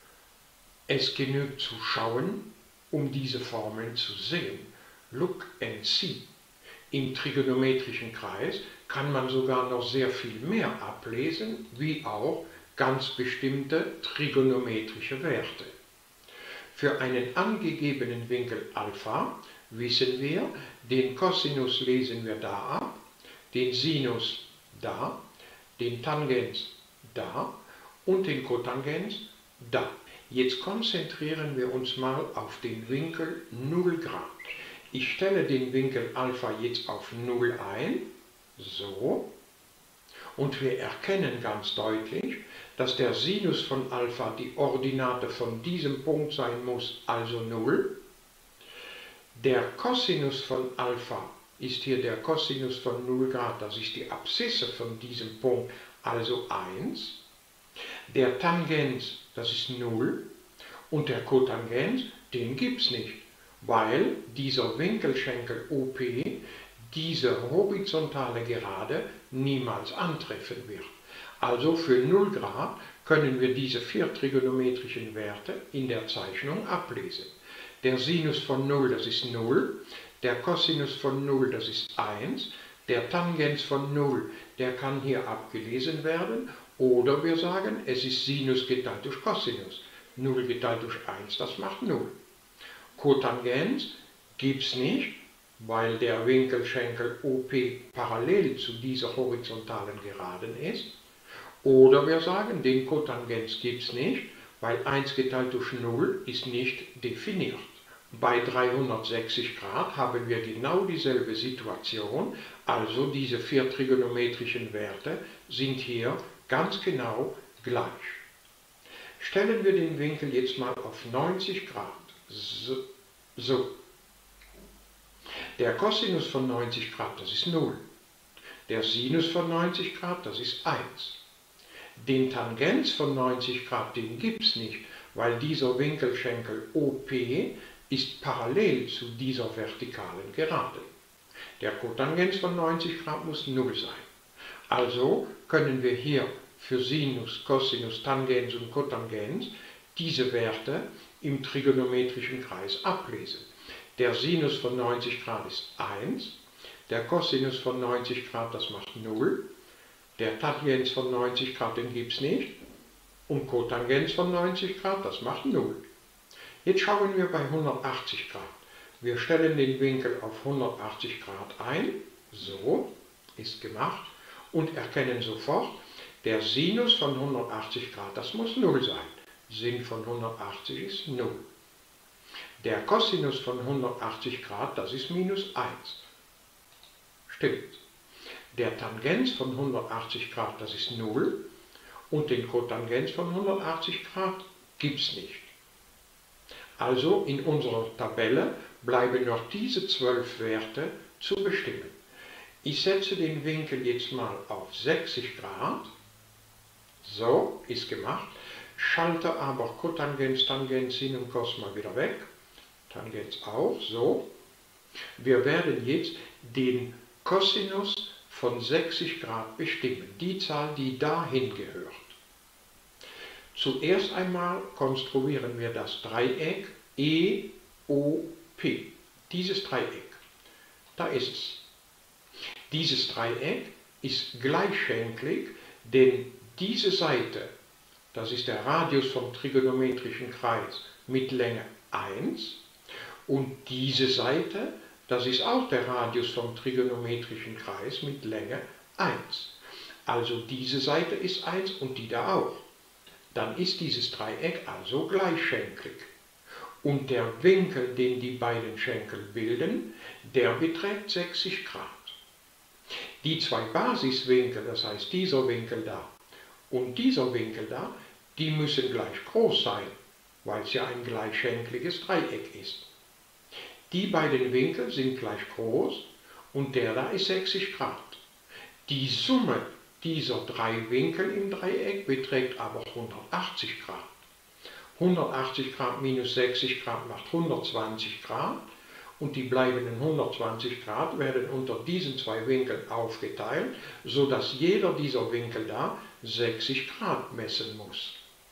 Es genügt zu schauen, um diese Formeln zu sehen. Look and see. Im trigonometrischen Kreis kann man sogar noch sehr viel mehr ablesen, wie auch ganz bestimmte trigonometrische Werte. Für einen angegebenen Winkel Alpha wissen wir, den Cosinus lesen wir da ab, den Sinus da, den Tangens da und den Kotangens da. Jetzt konzentrieren wir uns mal auf den Winkel null Grad. Ich stelle den Winkel Alpha jetzt auf null ein, so, und wir erkennen ganz deutlich, dass der Sinus von Alpha die Ordinate von diesem Punkt sein muss, also null. Der Cosinus von Alpha ist hier der Cosinus von null Grad, das ist die Abszisse von diesem Punkt, also eins. Der Tangens, das ist null. Und der Kotangens, den gibt es nicht, weil dieser Winkelschenkel O P diese horizontale Gerade niemals antreffen wird. Also für null Grad können wir diese vier trigonometrischen Werte in der Zeichnung ablesen. Der Sinus von null, das ist null, der Cosinus von null, das ist eins, der Tangens von null, der kann hier abgelesen werden, oder wir sagen, es ist Sinus geteilt durch Cosinus. null geteilt durch eins, das macht null. Kotangens, gibt es nicht, weil der Winkelschenkel O P parallel zu dieser horizontalen Geraden ist. Oder wir sagen, den Kotangens gibt es nicht, weil eins geteilt durch null ist nicht definiert. Bei dreihundertsechzig Grad haben wir genau dieselbe Situation, also diese vier trigonometrischen Werte sind hier ganz genau gleich. Stellen wir den Winkel jetzt mal auf neunzig Grad. So. so. Der Cosinus von neunzig Grad, das ist null. Der Sinus von neunzig Grad, das ist eins. Den Tangens von neunzig Grad, den gibt es nicht, weil dieser Winkelschenkel O P ist parallel zu dieser vertikalen Gerade. Der Kotangens von neunzig Grad muss null sein. Also können wir hier für Sinus, Cosinus, Tangens und Kotangens diese Werte im trigonometrischen Kreis ablesen. Der Sinus von neunzig Grad ist eins, der Cosinus von neunzig Grad, das macht null, der Tangens von neunzig Grad, den gibt es nicht, und Kotangens von neunzig Grad, das macht null. Jetzt schauen wir bei hundertachtzig Grad. Wir stellen den Winkel auf hundertachtzig Grad ein, so, ist gemacht, und erkennen sofort, der Sinus von hundertachtzig Grad, das muss null sein. Sin von hundertachtzig ist null. Der Cosinus von hundertachtzig Grad, das ist minus eins. Stimmt. Der Tangens von hundertachtzig Grad, das ist null. Und den Kotangens von hundertachtzig Grad gibt es nicht. Also in unserer Tabelle bleiben noch diese zwölf Werte zu bestimmen. Ich setze den Winkel jetzt mal auf sechzig Grad. So, ist gemacht. Schalte aber Kotangens, Tangens, Sin und Cos mal wieder weg. Tangens auch, so. Wir werden jetzt den Cosinus von sechzig Grad bestimmen, die Zahl, die dahin gehört. Zuerst einmal konstruieren wir das Dreieck E O P. Dieses Dreieck, da ist es. Dieses Dreieck ist gleichschenklig, denn diese Seite, das ist der Radius vom trigonometrischen Kreis mit Länge eins, und diese Seite, das ist auch der Radius vom trigonometrischen Kreis mit Länge eins. Also diese Seite ist eins und die da auch. Dann ist dieses Dreieck also gleichschenklig. Und der Winkel, den die beiden Schenkel bilden, der beträgt sechzig Grad. Die zwei Basiswinkel, das heißt dieser Winkel da und dieser Winkel da, die müssen gleich groß sein, weil es ja ein gleichschenkliges Dreieck ist. Die beiden Winkel sind gleich groß und der da ist sechzig Grad. Die Summe dieser drei Winkel im Dreieck beträgt aber hundertachtzig Grad. hundertachtzig Grad minus sechzig Grad macht hundertzwanzig Grad und die bleibenden hundertzwanzig Grad werden unter diesen zwei Winkeln aufgeteilt, sodass jeder dieser Winkel da sechzig Grad messen muss.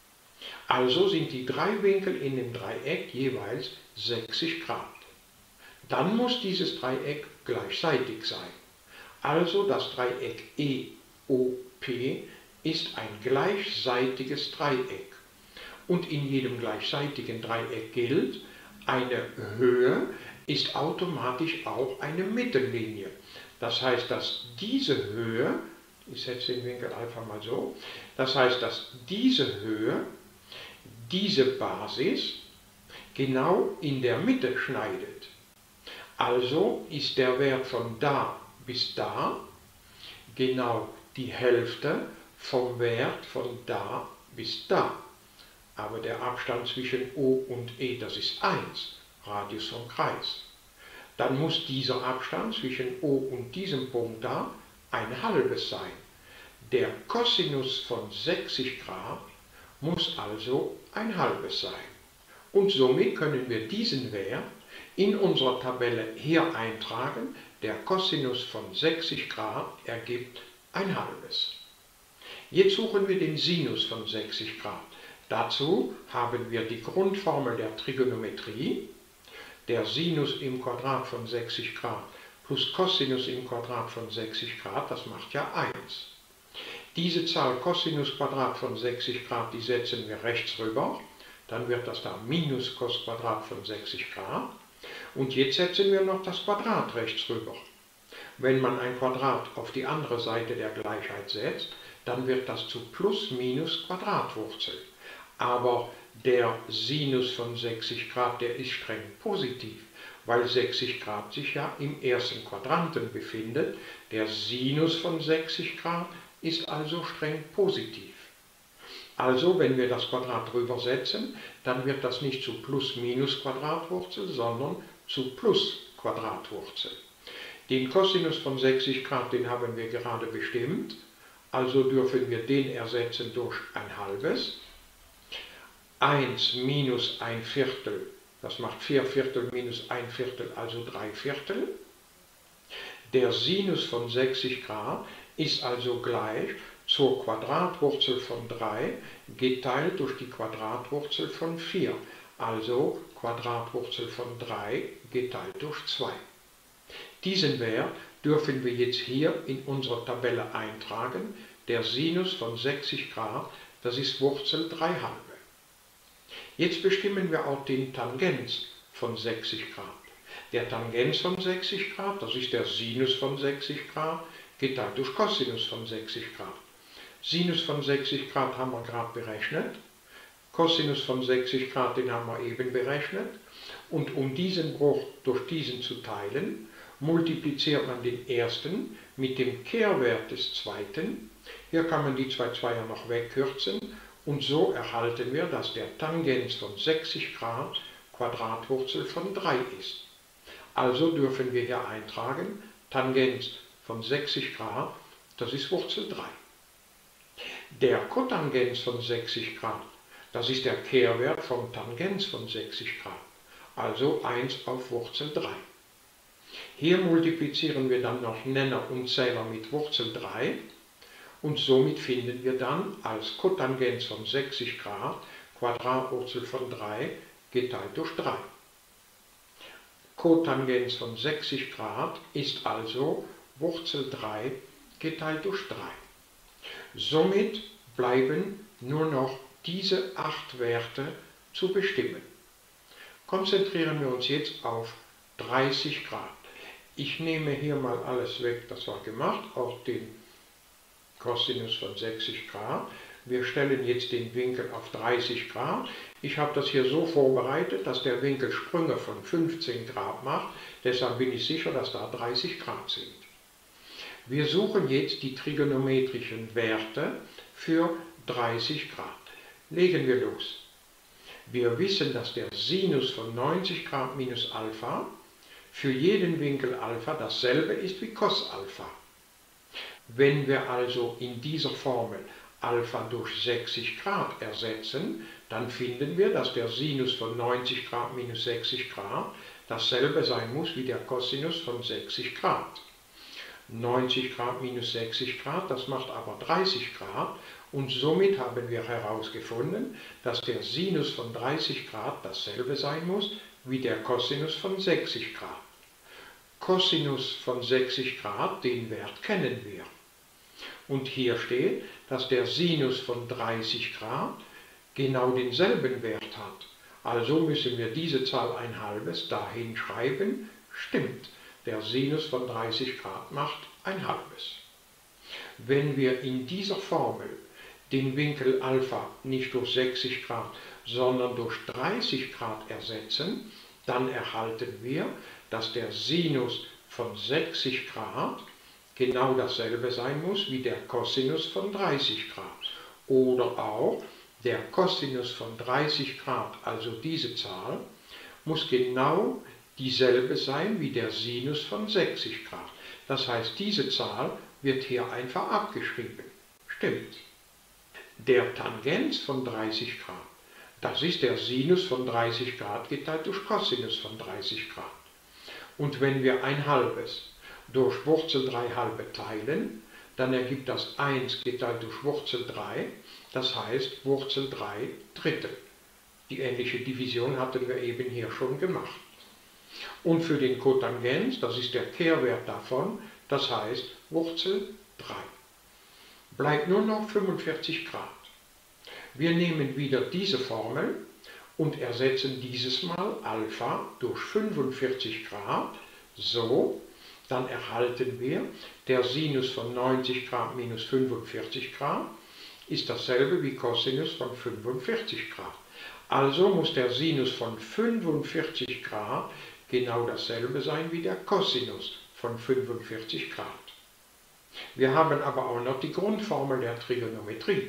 Also sind die drei Winkel in dem Dreieck jeweils sechzig Grad. Dann muss dieses Dreieck gleichseitig sein. Also das Dreieck E O P ist ein gleichseitiges Dreieck. Und in jedem gleichseitigen Dreieck gilt, eine Höhe ist automatisch auch eine Mittellinie. Das heißt, dass diese Höhe, ich setze den Winkel einfach mal so, das heißt, dass diese Höhe, diese Basis genau in der Mitte schneidet. Also ist der Wert von da bis da genau die Hälfte vom Wert von da bis da. Aber der Abstand zwischen O und E, das ist eins, Radius vom Kreis. Dann muss dieser Abstand zwischen O und diesem Punkt da ein halbes sein. Der Cosinus von sechzig Grad muss also ein halbes sein. Und somit können wir diesen Wert in unserer Tabelle hier eintragen. Der Cosinus von sechzig Grad ergibt ein halbes. Jetzt suchen wir den Sinus von sechzig Grad. Dazu haben wir die Grundformel der Trigonometrie. Der Sinus im Quadrat von sechzig Grad plus Cosinus im Quadrat von sechzig Grad, das macht ja eins. Diese Zahl Cosinus Quadrat von sechzig Grad, die setzen wir rechts rüber. Dann wird das da minus Cos Quadrat von sechzig Grad. Und jetzt setzen wir noch das Quadrat rechts rüber. Wenn man ein Quadrat auf die andere Seite der Gleichheit setzt, dann wird das zu plus minus Quadratwurzel. Aber der Sinus von sechzig Grad, der ist streng positiv, weil sechzig Grad sich ja im ersten Quadranten befindet. Der Sinus von sechzig Grad ist also streng positiv. Also, wenn wir das Quadrat drüber setzen, dann wird das nicht zu plus minus Quadratwurzel, sondern zu plus Quadratwurzel. Den Cosinus von sechzig Grad, den haben wir gerade bestimmt, also dürfen wir den ersetzen durch ein halbes. eins minus ein Viertel, das macht vier Viertel minus ein Viertel, also drei Viertel. Der Sinus von sechzig Grad ist also gleich zur Quadratwurzel von drei geteilt durch die Quadratwurzel von vier, also Quadratwurzel von drei geteilt durch zwei. Diesen Wert dürfen wir jetzt hier in unsere Tabelle eintragen. Der Sinus von sechzig Grad, das ist Wurzel drei halbe. Jetzt bestimmen wir auch den Tangens von sechzig Grad. Der Tangens von sechzig Grad, das ist der Sinus von sechzig Grad, geteilt durch Cosinus von sechzig Grad. Sinus von sechzig Grad haben wir gerade berechnet. Cosinus von sechzig Grad, den haben wir eben berechnet. Und um diesen Bruch durch diesen zu teilen, multipliziert man den ersten mit dem Kehrwert des zweiten. Hier kann man die zwei Zweier noch wegkürzen und so erhalten wir, dass der Tangens von sechzig Grad Quadratwurzel von drei ist. Also dürfen wir hier eintragen, Tangens von sechzig Grad, das ist Wurzel drei. Der Kotangens von sechzig Grad, das ist der Kehrwert vom Tangens von sechzig Grad, also eins auf Wurzel drei. Hier multiplizieren wir dann noch Nenner und Zähler mit Wurzel drei und somit finden wir dann als Kotangens von sechzig Grad Quadratwurzel von drei geteilt durch drei. Kotangens von sechzig Grad ist also Wurzel drei geteilt durch drei. Somit bleiben nur noch diese acht Werte zu bestimmen. Konzentrieren wir uns jetzt auf dreißig Grad. Ich nehme hier mal alles weg, das war gemacht, auch den Cosinus von sechzig Grad. Wir stellen jetzt den Winkel auf dreißig Grad. Ich habe das hier so vorbereitet, dass der Winkel Sprünge von fünfzehn Grad macht. Deshalb bin ich sicher, dass da dreißig Grad sind. Wir suchen jetzt die trigonometrischen Werte für dreißig Grad. Legen wir los. Wir wissen, dass der Sinus von neunzig Grad minus Alpha für jeden Winkel Alpha dasselbe ist wie Cos Alpha. Wenn wir also in dieser Formel Alpha durch sechzig Grad ersetzen, dann finden wir, dass der Sinus von neunzig Grad minus sechzig Grad dasselbe sein muss wie der Cosinus von sechzig Grad. neunzig Grad minus sechzig Grad, das macht aber dreißig Grad und somit haben wir herausgefunden, dass der Sinus von dreißig Grad dasselbe sein muss wie der Cosinus von sechzig Grad. Cosinus von sechzig Grad, den Wert kennen wir. Und hier steht, dass der Sinus von dreißig Grad genau denselben Wert hat. Also müssen wir diese Zahl ein halbes dahin schreiben. Stimmt, der Sinus von dreißig Grad macht ein halbes. Wenn wir in dieser Formel den Winkel Alpha nicht durch sechzig Grad, sondern durch dreißig Grad ersetzen, dann erhalten wir, dass der Sinus von sechzig Grad genau dasselbe sein muss wie der Cosinus von dreißig Grad. Oder auch der Cosinus von dreißig Grad, also diese Zahl, muss genau dieselbe sein wie der Sinus von sechzig Grad. Das heißt, diese Zahl wird hier einfach abgeschrieben. Stimmt. Der Tangens von dreißig Grad, das ist der Sinus von dreißig Grad geteilt durch Cosinus von dreißig Grad. Und wenn wir ein halbes durch Wurzel drei halbe teilen, dann ergibt das eins geteilt durch Wurzel drei, das heißt Wurzel drei Drittel. Die ähnliche Division hatten wir eben hier schon gemacht. Und für den Kotangens, das ist der Kehrwert davon, das heißt Wurzel drei. Bleibt nur noch fünfundvierzig Grad. Wir nehmen wieder diese Formel und ersetzen dieses Mal Alpha durch fünfundvierzig Grad, so, dann erhalten wir, der Sinus von neunzig Grad minus fünfundvierzig Grad ist dasselbe wie Cosinus von fünfundvierzig Grad. Also muss der Sinus von fünfundvierzig Grad genau dasselbe sein wie der Cosinus von fünfundvierzig Grad. Wir haben aber auch noch die Grundformel der Trigonometrie.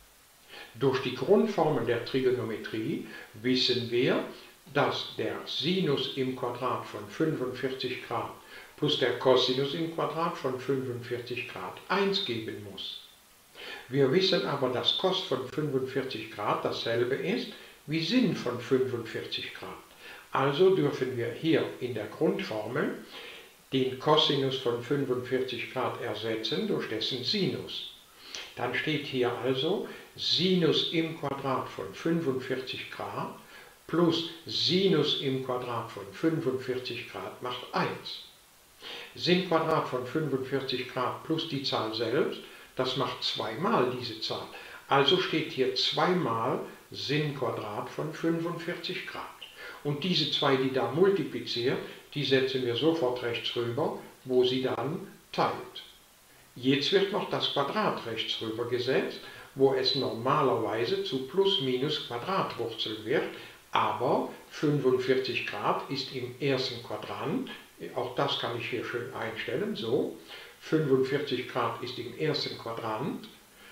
Durch die Grundformel der Trigonometrie wissen wir, dass der Sinus im Quadrat von fünfundvierzig Grad plus der Cosinus im Quadrat von fünfundvierzig Grad eins geben muss. Wir wissen aber, dass Cos von fünfundvierzig Grad dasselbe ist wie Sin von fünfundvierzig Grad. Also dürfen wir hier in der Grundformel den Cosinus von fünfundvierzig Grad ersetzen durch dessen Sinus. Dann steht hier also Sinus im Quadrat von fünfundvierzig Grad plus Sinus im Quadrat von fünfundvierzig Grad macht eins. Sin Quadrat von fünfundvierzig Grad plus die Zahl selbst, das macht zweimal diese Zahl. Also steht hier zweimal Sin Quadrat von fünfundvierzig Grad. Und diese zwei, die da multipliziert, die setzen wir sofort rechts rüber, wo sie dann teilt. Jetzt wird noch das Quadrat rechts rüber gesetzt, wo es normalerweise zu plus minus Quadratwurzel wird, aber fünfundvierzig Grad ist im ersten Quadrant, auch das kann ich hier schön einstellen, so, fünfundvierzig Grad ist im ersten Quadrant,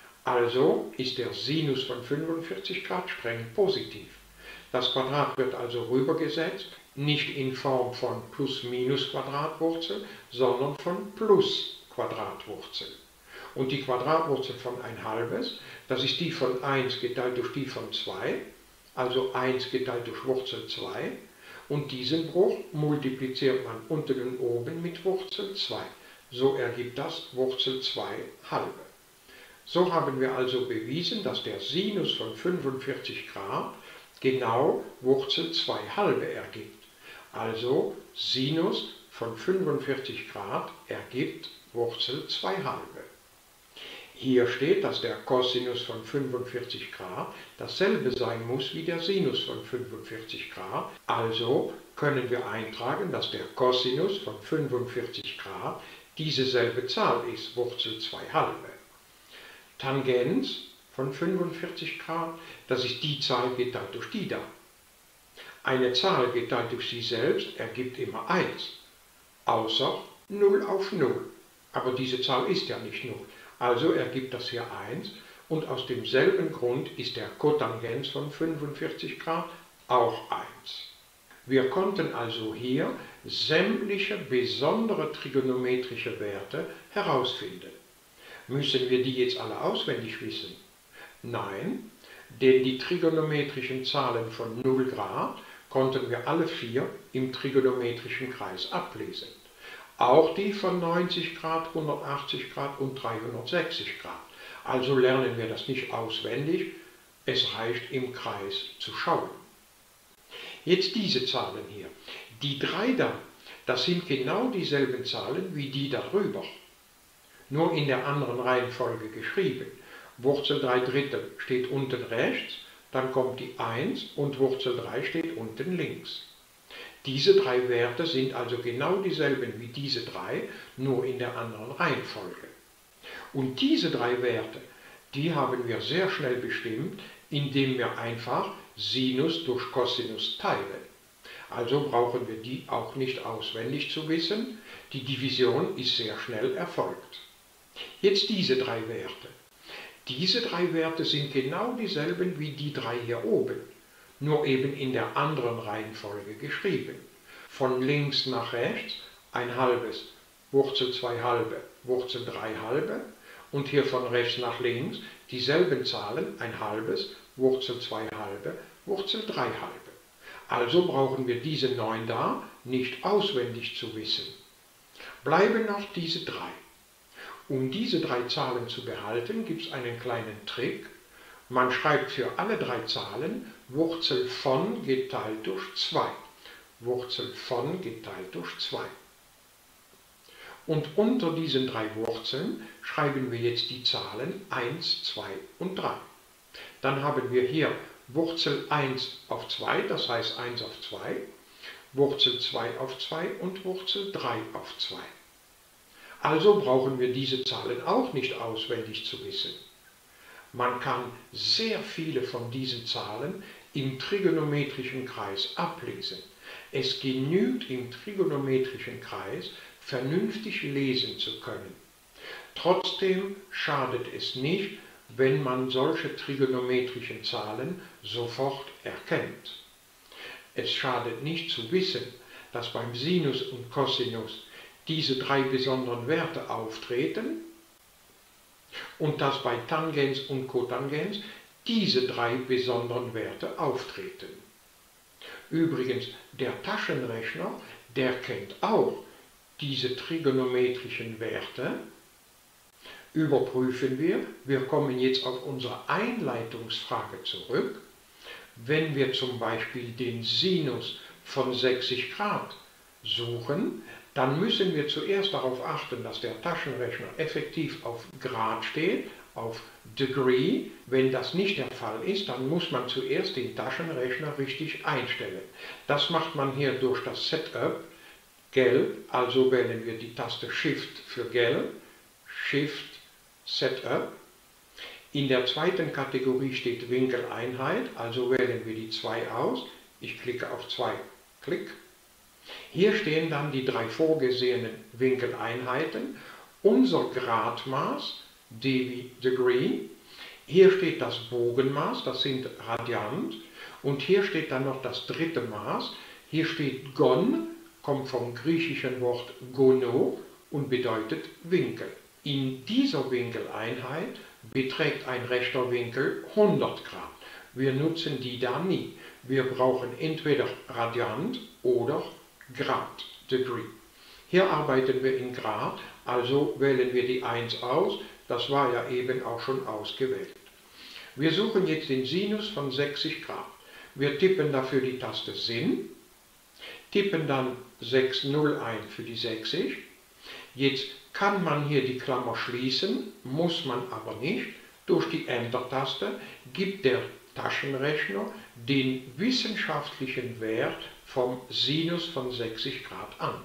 also ist der Sinus von fünfundvierzig Grad streng positiv. Das Quadrat wird also rübergesetzt, nicht in Form von plus minus Quadratwurzel, sondern von plus Quadratwurzel. Und die Quadratwurzel von ein halbes, das ist die von eins geteilt durch die von zwei, also eins geteilt durch Wurzel zwei. Und diesen Bruch multipliziert man unten und oben mit Wurzel zwei. So ergibt das Wurzel zwei halbe. So haben wir also bewiesen, dass der Sinus von fünfundvierzig Grad genau Wurzel zwei halbe ergibt. Also Sinus von fünfundvierzig Grad ergibt Wurzel zwei halbe. Hier steht, dass der Cosinus von fünfundvierzig Grad dasselbe sein muss wie der Sinus von fünfundvierzig Grad. Also können wir eintragen, dass der Cosinus von fünfundvierzig Grad dieselbe Zahl ist, Wurzel zwei halbe. Tangens von fünfundvierzig Grad, das ist die Zahl geteilt durch die da. Eine Zahl geteilt durch sie selbst ergibt immer eins, außer null auf null. Aber diese Zahl ist ja nicht null. Also ergibt das hier eins und aus demselben Grund ist der Kotangens von fünfundvierzig Grad auch eins. Wir konnten also hier sämtliche besondere trigonometrische Werte herausfinden. Müssen wir die jetzt alle auswendig wissen? Nein, denn die trigonometrischen Zahlen von null Grad konnten wir alle vier im trigonometrischen Kreis ablesen. Auch die von neunzig Grad, hundertachtzig Grad und dreihundertsechzig Grad. Also lernen wir das nicht auswendig, es reicht im Kreis zu schauen. Jetzt diese Zahlen hier. Die drei da, das sind genau dieselben Zahlen wie die darüber. Nur in der anderen Reihenfolge geschrieben. Wurzel drei Drittel steht unten rechts, dann kommt die eins und Wurzel drei steht unten links. Diese drei Werte sind also genau dieselben wie diese drei, nur in der anderen Reihenfolge. Und diese drei Werte, die haben wir sehr schnell bestimmt, indem wir einfach Sinus durch Cosinus teilen. Also brauchen wir die auch nicht auswendig zu wissen, die Division ist sehr schnell erfolgt. Jetzt diese drei Werte. Diese drei Werte sind genau dieselben wie die drei hier oben, nur eben in der anderen Reihenfolge geschrieben. Von links nach rechts ein halbes, Wurzel zwei halbe, Wurzel drei halbe und hier von rechts nach links dieselben Zahlen, ein halbes, Wurzel zwei halbe, Wurzel drei halbe. Also brauchen wir diese neun da nicht auswendig zu wissen. Bleiben noch diese drei. Um diese drei Zahlen zu behalten, gibt es einen kleinen Trick. Man schreibt für alle drei Zahlen Wurzel von geteilt durch zwei. Wurzel von geteilt durch zwei. Und unter diesen drei Wurzeln schreiben wir jetzt die Zahlen eins, zwei und drei. Dann haben wir hier Wurzel eins auf zwei, das heißt eins auf zwei, Wurzel zwei auf zwei und Wurzel drei auf zwei. Also brauchen wir diese Zahlen auch nicht auswendig zu wissen. Man kann sehr viele von diesen Zahlen im trigonometrischen Kreis ablesen. Es genügt im trigonometrischen Kreis, vernünftig lesen zu können. Trotzdem schadet es nicht, wenn man solche trigonometrischen Zahlen sofort erkennt. Es schadet nicht zu wissen, dass beim Sinus und Cosinus diese drei besonderen Werte auftreten und dass bei Tangens und Kotangens diese drei besonderen Werte auftreten. Übrigens, der Taschenrechner, der kennt auch diese trigonometrischen Werte. Überprüfen wir, wir kommen jetzt auf unsere Einleitungsfrage zurück. Wenn wir zum Beispiel den Sinus von sechzig Grad suchen, dann müssen wir zuerst darauf achten, dass der Taschenrechner effektiv auf Grad steht, auf Degree. Wenn das nicht der Fall ist, dann muss man zuerst den Taschenrechner richtig einstellen. Das macht man hier durch das Setup, Gelb, also wählen wir die Taste Shift für Gelb, Shift, Setup. In der zweiten Kategorie steht Winkeleinheit, also wählen wir die zwei aus. Ich klicke auf zwei, Klick. Hier stehen dann die drei vorgesehenen Winkeleinheiten, unser Gradmaß, D wie Degree, hier steht das Bogenmaß, das sind Radiant, und hier steht dann noch das dritte Maß, hier steht Gon, kommt vom griechischen Wort Gono und bedeutet Winkel. In dieser Winkeleinheit beträgt ein rechter Winkel hundert Grad. Wir nutzen die da nie. Wir brauchen entweder Radiant oder Grad, Degree. Hier arbeiten wir in Grad, also wählen wir die eins aus, das war ja eben auch schon ausgewählt. Wir suchen jetzt den Sinus von sechzig Grad. Wir tippen dafür die Taste Sin, tippen dann sechs null ein für die sechzig. Jetzt kann man hier die Klammer schließen, muss man aber nicht. Durch die Enter-Taste gibt der Taschenrechner den wissenschaftlichen Wert vom Sinus von sechzig Grad an.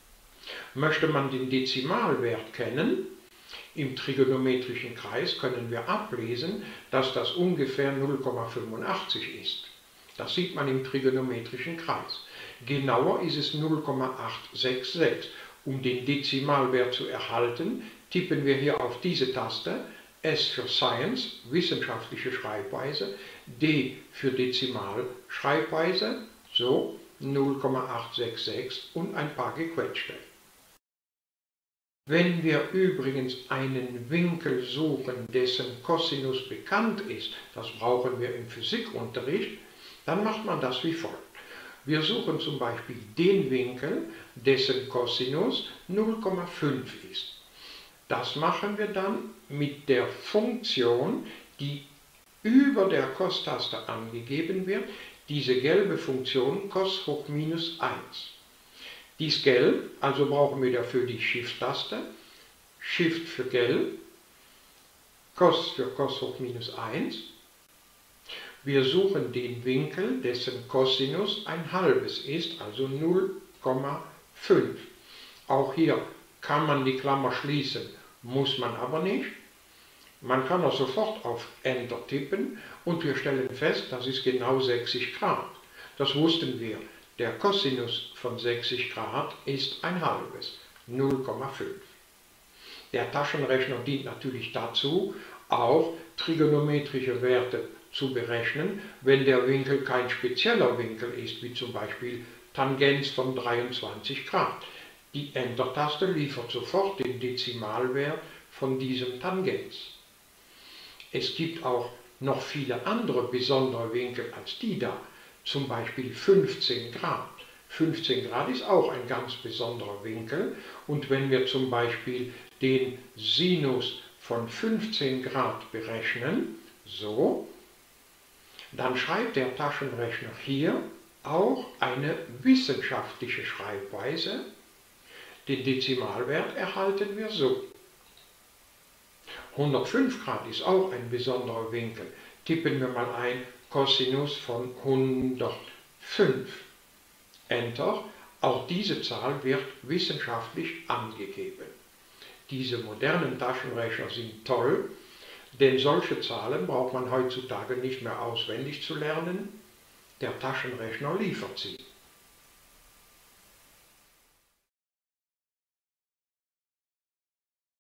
Möchte man den Dezimalwert kennen, im trigonometrischen Kreis können wir ablesen, dass das ungefähr null Komma fünfundachtzig ist. Das sieht man im trigonometrischen Kreis. Genauer ist es null Komma achthundertsechsundsechzig. Um den Dezimalwert zu erhalten, tippen wir hier auf diese Taste, S für Science, wissenschaftliche Schreibweise, D für Dezimalschreibweise, so null Komma achthundertsechsundsechzig und ein paar gequetschte. Wenn wir übrigens einen Winkel suchen, dessen Cosinus bekannt ist, das brauchen wir im Physikunterricht, dann macht man das wie folgt. Wir suchen zum Beispiel den Winkel, dessen Cosinus null Komma fünf ist. Das machen wir dann mit der Funktion, die über der Cos-Taste angegeben wird, diese gelbe Funktion Cos hoch minus eins. Die ist gelb, also brauchen wir dafür die Shift-Taste, Shift für gelb, Cos für Cos hoch minus eins. Wir suchen den Winkel, dessen Cosinus ein halbes ist, also null Komma fünf. Auch hier kann man die Klammer schließen, muss man aber nicht. Man kann auch sofort auf Enter tippen und wir stellen fest, das ist genau sechzig Grad. Das wussten wir. Der Cosinus von sechzig Grad ist ein halbes, null Komma fünf. Der Taschenrechner dient natürlich dazu, auch trigonometrische Werte zu berechnen, wenn der Winkel kein spezieller Winkel ist, wie zum Beispiel Tangens von dreiundzwanzig Grad. Die Enter-Taste liefert sofort den Dezimalwert von diesem Tangens. Es gibt auch noch viele andere besondere Winkel als die da, zum Beispiel fünfzehn Grad. fünfzehn Grad ist auch ein ganz besonderer Winkel und wenn wir zum Beispiel den Sinus von fünfzehn Grad berechnen, so, dann schreibt der Taschenrechner hier auch eine wissenschaftliche Schreibweise. Den Dezimalwert erhalten wir so. hundertfünf Grad ist auch ein besonderer Winkel. Tippen wir mal ein Cosinus von hundertfünf. Enter. Auch diese Zahl wird wissenschaftlich angegeben. Diese modernen Taschenrechner sind toll, denn solche Zahlen braucht man heutzutage nicht mehr auswendig zu lernen. Der Taschenrechner liefert sie.